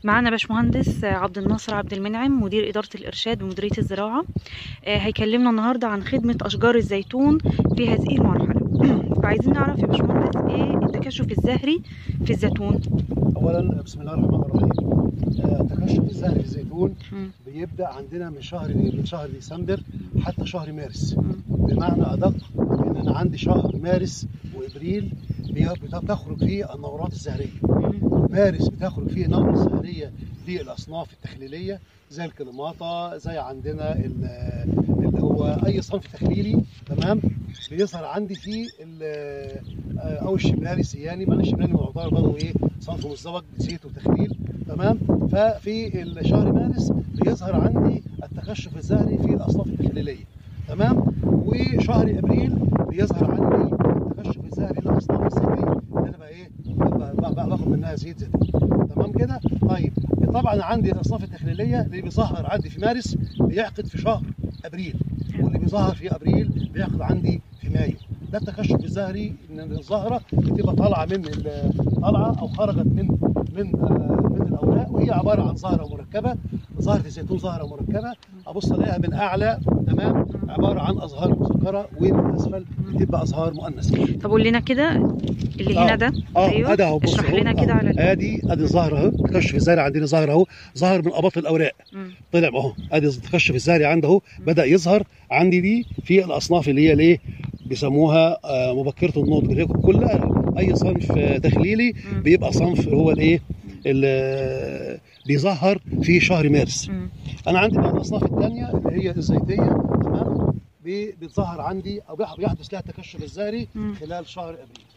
معانا باشمهندس عبد الناصر عبد المنعم، مدير إدارة الإرشاد بمديرية الزراعة. هيكلمنا النهارده عن خدمة أشجار الزيتون في هذه المرحلة. فعايزين نعرف يا باشمهندس إيه التكشف الزهري في الزيتون؟ أولا بسم الله الرحمن الرحيم. التكشف الزهري في الزيتون بيبدأ عندنا من شهر ديسمبر حتى شهر مارس. بمعنى أدق إن أنا عندي شهر مارس وإبريل بتخرج فيه النورات الزهرية. مارس بتخرج فيه نورة زهرية للأصناف التخليلية زي الكليماطة، زي عندنا اللي هو أي صنف تخليلي، تمام؟ بيظهر عندي فيه أو الشملاني السياني، معلش الشملاني معتبر برضه إيه صنف مزدوج بزيت وتخليل، تمام؟ ففي شهر مارس بيظهر عندي التكشف الزهري في الأصناف التخليلية، تمام؟ وشهر ابريل بيظهر عندي التكشف الزهري للاصناف الزيتيه اللي انا بقى ايه باخد منها زيت زيتون، تمام كده؟ طيب طبعا عندي الاصناف التخليليه اللي بيظهر عندي في مارس بيعقد في شهر ابريل، واللي بيظهر في ابريل بيعقد عندي في مايو. ده التكشف الزهري، ان الزهره بتبقى طالعه طالعه او خرجت من الاوراق، وهي عباره عن زهره مركبه. زهره الزيتون زهره مركبه، ابص الاقيها من اعلى، تمام، عباره عن ازهار مذكره، ومن اسفل بتبقى ازهار مؤنثه. طب قول لنا كده اللي هنا ده. ايوه ادي اهو، اشرح لنا كده على ادي الزهر اهو. التكشف الزهري عندنا ظاهر اهو، ظهر من اباط الاوراق، طلع اهو. ادي التكشف الزهري عندي اهو، بدا يظهر عندي دي في الاصناف اللي هي الايه بيسموها مبكره النضج، اللي هي كلها اي صنف تخليلي بيبقى صنف هو الايه اللي بيظهر في شهر مارس. انا عندي بقى الاصناف الثانيه اللي هي الزيتيه، تمام، بتظهر عندي او بيحدث لها التكشف الزهري خلال شهر ابريل.